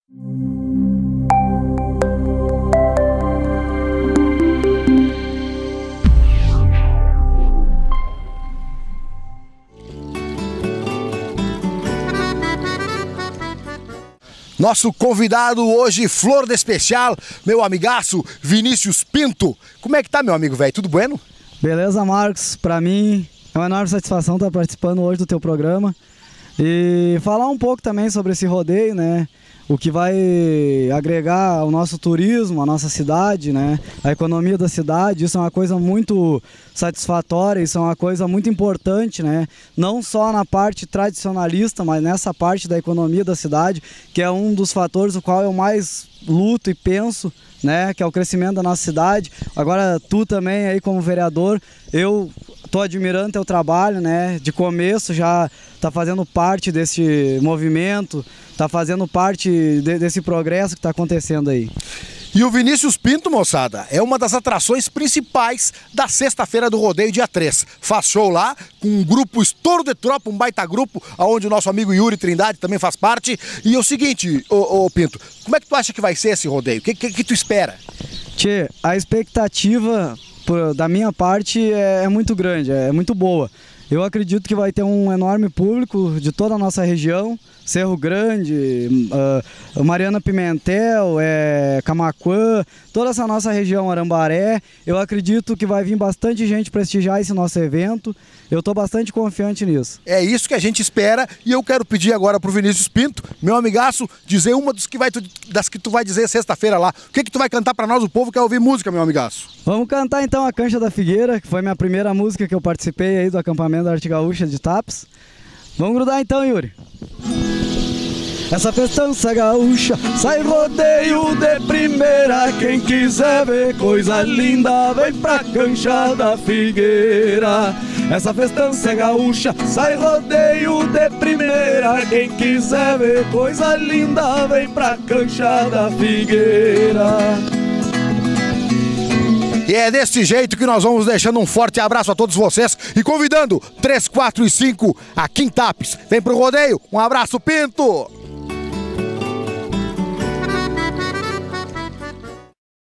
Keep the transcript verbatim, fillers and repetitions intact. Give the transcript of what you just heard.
Nosso convidado hoje, flor de especial, meu amigaço Vinícius Pinto. Como é que tá, meu amigo velho? Tudo bueno? Beleza, Marcos. Pra mim é uma enorme satisfação estar participando hoje do teu programa e falar um pouco também sobre esse rodeio, né? O que vai agregar ao nosso turismo, à nossa cidade, né? A economia da cidade. Isso é uma coisa muito satisfatória, isso é uma coisa muito importante, né? Não só na parte tradicionalista, mas nessa parte da economia da cidade, que é um dos fatores o qual eu mais luto e penso, né? Que é o crescimento da nossa cidade. Agora tu também aí como vereador, eu tô admirando teu trabalho, né? De começo já tá fazendo parte desse movimento, tá fazendo parte de, desse progresso que tá acontecendo aí. E o Vinícius Pinto, moçada, é uma das atrações principais da sexta-feira do rodeio, dia três. Faz show lá com um grupo Estouro de Tropa, um baita grupo, onde o nosso amigo Yuri Trindade também faz parte. E é o seguinte, ô, ô Pinto, como é que tu acha que vai ser esse rodeio? O que, que, que tu espera? Tchê, a expectativa por, da minha parte é, é muito grande, é muito boa. Eu acredito que vai ter um enorme público de toda a nossa região, Cerro Grande, uh, Mariana Pimentel, é, Camaquã, toda essa nossa região, Arambaré. Eu acredito que vai vir bastante gente prestigiar esse nosso evento. Eu estou bastante confiante nisso. É isso que a gente espera e eu quero pedir agora pro Vinícius Pinto, meu amigaço, dizer uma dos que vai tu, das que tu vai dizer sexta-feira lá. O que que tu vai cantar para nós? O povo quer ouvir música, meu amigaço. Vamos cantar então a Cancha da Figueira, que foi minha primeira música que eu participei aí do acampamento da Arte Gaúcha de Tapes. Vamos grudar então, Yuri. Essa festança gaúcha sai rodeio de primeira. Quem quiser ver coisa linda vem pra Cancha da Figueira. Essa festança gaúcha sai rodeio de primeira. Quem quiser ver coisa linda vem pra Cancha da Figueira. E é desse jeito que nós vamos deixando um forte abraço a todos vocês e convidando três, quatro e cinco aqui em Tapes. Vem pro rodeio, um abraço, Pinto!